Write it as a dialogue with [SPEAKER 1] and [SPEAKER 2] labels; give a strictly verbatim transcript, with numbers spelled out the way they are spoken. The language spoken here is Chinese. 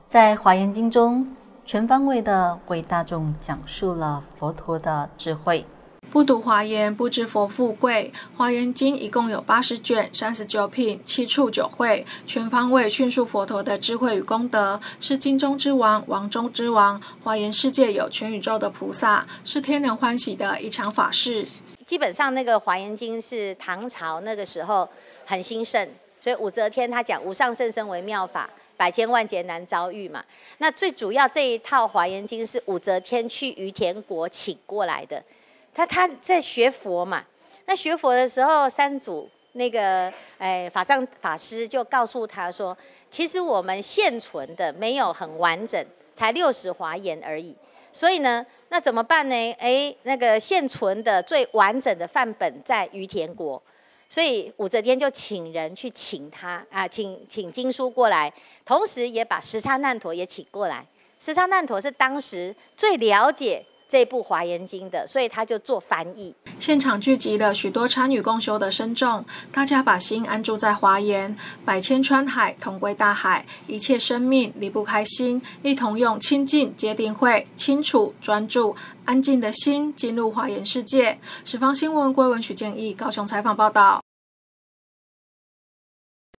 [SPEAKER 1] 在《华严经》中，全方位地为大众讲述了佛陀的智慧。
[SPEAKER 2] 不读华严，不知佛富贵。华严经一共有八十卷、三十九品、七处九会，全方位叙述佛陀的智慧与功德，是经中之王，王中之王。华严世界有全宇宙的菩萨，是天人欢喜的一场法事。
[SPEAKER 3] 基本上，那个华严经是唐朝那个时候很兴盛，所以武则天他讲无上甚深微妙法，百千万劫难遭遇嘛。那最主要这一套华严经是武则天去于田国请过来的。他他在学佛嘛，那学佛的时候，三祖那个哎法藏法师就告诉他说，其实我们现存的没有很完整，才六十华严而已。所以呢，那怎么办呢？哎，那个现存的最完整的范本在于田国，所以武则天就请人去请他啊，请请经书过来，同时也把什刹难陀也请过来。什刹难陀是当时最了解这部华严经的，所以他就做翻译。
[SPEAKER 2] 现场聚集了许多参与共修的僧众，大家把心安住在华严，百千川海同归大海，一切生命离不开心，一同用清净戒定慧、清楚专注、安静的心进入华严世界。十方新闻归文许建议高雄采访报道。